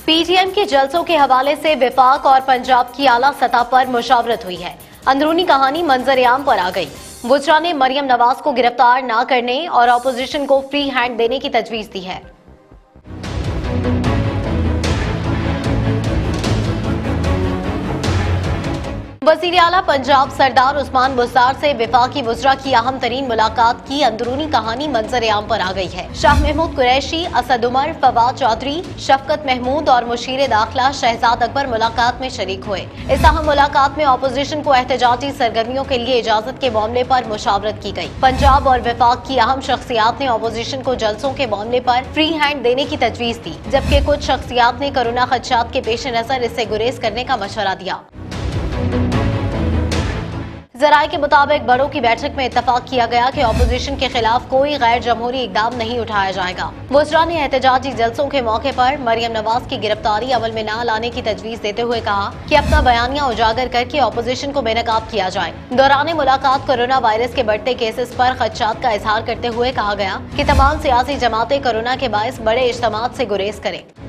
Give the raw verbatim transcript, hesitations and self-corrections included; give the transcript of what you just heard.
PTM के जलसों के हवाले से विफाक और पंजाब की आला सतह पर मुशावरत हुई है। अंदरूनी कहानी मंजर-ए-आम पर आ गई। बुशरा ने मरियम नवाज को गिरफ्तार न करने और ऑपोजिशन को फ्री हैंड देने की तजवीज दी है। वज़ीर आला पंजाब सरदार उस्मान बुज़दार से विफाकी वज़रा की अहम तरीन मुलाकात की अंदरूनी कहानी मंजर-ए-आम पर आ गई है। शाह महमूद कुरैशी, असद उमर, फवाद चौधरी, शफकत महमूद और मुशीर दाखिला शहजाद अकबर मुलाकात में शरीक हुए। इस अहम मुलाकात में ऑपोजिशन को एहतजाजी सरगर्मियों के लिए इजाजत के मामले पर मुशावरत की गई। पंजाब और विफाक की अहम शख्सियात ने ऑपोजिशन को जलसों के मामले पर फ्री हैंड देने की तजवीज दी, जबकि कुछ शख्सियात ने कोरोना खदशात के पेश नजर इससे गुरेज करने का मशवरा दिया। जराये के मुताबिक बड़ों की बैठक में इत्तफाक किया गया कि ऑपोजिशन के खिलाफ कोई गैर जमहूरी इकदाम नहीं उठाया जाएगा। बुशरा ने एहतजाजी जलसों के मौके पर मरियम नवाज की गिरफ्तारी अमल में न लाने की तजवीज देते हुए कहा कि अपना बयानिया उजागर करके ऑपोजिशन को बेनकाब किया जाए। दौरान मुलाकात कोरोना वायरस के बढ़ते केसेस पर खदशात का इजहार करते हुए कहा गया कि तमाम सियासी जमातें कोरोना के बायस बड़े इज्तिमात से गुरेज करें।